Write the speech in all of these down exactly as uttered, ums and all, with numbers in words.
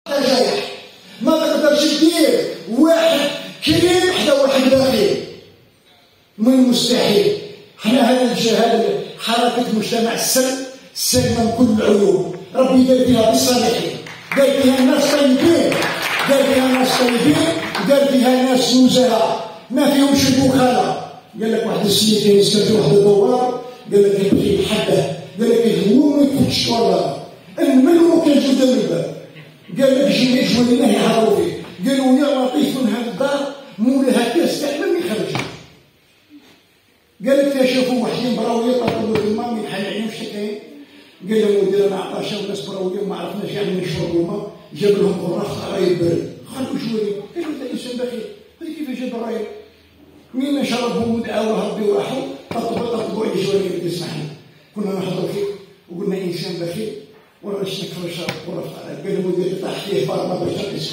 جايح ما تقدرش دير واحد كريم حدا واحد بخيل، من المستحيل. حنا هذا الجهاد حركه مجتمع السلم سلمه من كل العيوب، ربي دار فيها بالصالحين، دار فيها ناس طيبين، دار فيها ناس طيبين، دار فيها ناس نزهه ما فيهمش البخاله. قال لك واحد السيد كان يسكت واحد الدوار، قال لك يبكي الحده، قال لك هو ما يفتش والله المن هو كان جود الباب، قال لك جميع جوالنا يحضروا فيه، قالوا يا لطيف من هذا الدار مولاها كاس تاع من يخرج. قال لك شافوا وحدين براويه طلبوا الماء من حل عينهم شكاين، قال لهم ودير انا عطاشا وناس براويه وما عرفناش يعني نشربوا الماء، جاب لهم غراف رايب بارد، خلوا جوالي، قالوا هذا انسان بخيل، هذا كيف جاب الرايب؟ مين شربهم ودعاوه ربي وراحوا طلبوا طلبوا عليه جوالي بدي يسمحنا، كنا نحضروا فيه وقلنا انسان بخيل ولا باش نكفر شرب غرف على، قال لهم ودير طاح فيه بار ما باش نقيس.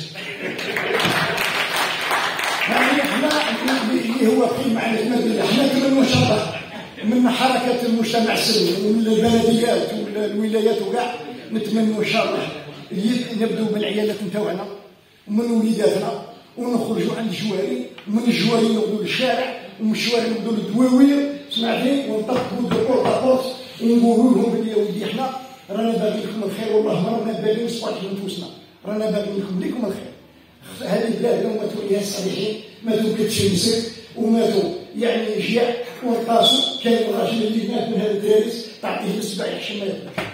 يعني احنا اللي هو قيمة على المدينة، احنا كنا نشرح من حركة المجتمع السلمي ومن البلديات ولا الولايات وكاع، نتمنوا ان شاء الله نبداو بالعيالات نتاوعنا ومن وليداتنا ونخرجوا عند الجواري، ومن الجواري نبداو للشارع، ومن الشوارع نبداو للدواوير، سمعتي، ونطبقوا بورت ابورت ونقولوا لهم بلي يا ودي احنا رانا باغيين لكم الخير، والله ما رانا باغيين نصلحوا نفوسنا، رانا باغيين لكم لكم الخير. هذه البلاد لو ماتوا ليها الصالحين، ماتوا كتشمسك وماتوا يعني جياع وانقاسوا. كان الراجل اللي مات من هذا الدارس تعطيه السبع يحشم ما ياكلش.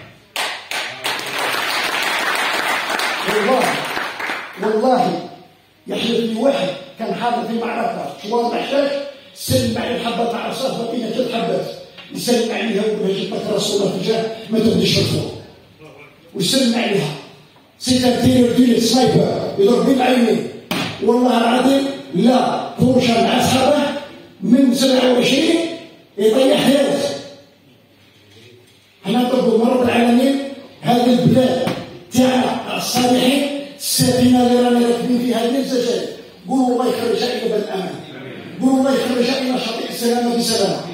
والله والله يحلف لي واحد كان حاضر في معركه شوار الحشاش، سلم عليه حبه تاع رصاص بقينا ثلاث حبات، يسلم عليها ويقول لها جبت رسول الله في الجاه ما تبديش الفوق، ويسلم عليها سيدنا تيرو ديال السنايبر يضرب بين العينين، والله العظيم لا كوشا مع اصحابه من سبعة وعشرين يطيح ياس. حنا نطلبوا من رب العالمين هذه البلاد تاع الصالحين السفينه اللي رانا راكبين فيها هذه الجزائر، قولوا الله يخرجها الى بلد الامان، قولوا الله يخرجها الى شاطئ السلامه بسلامه.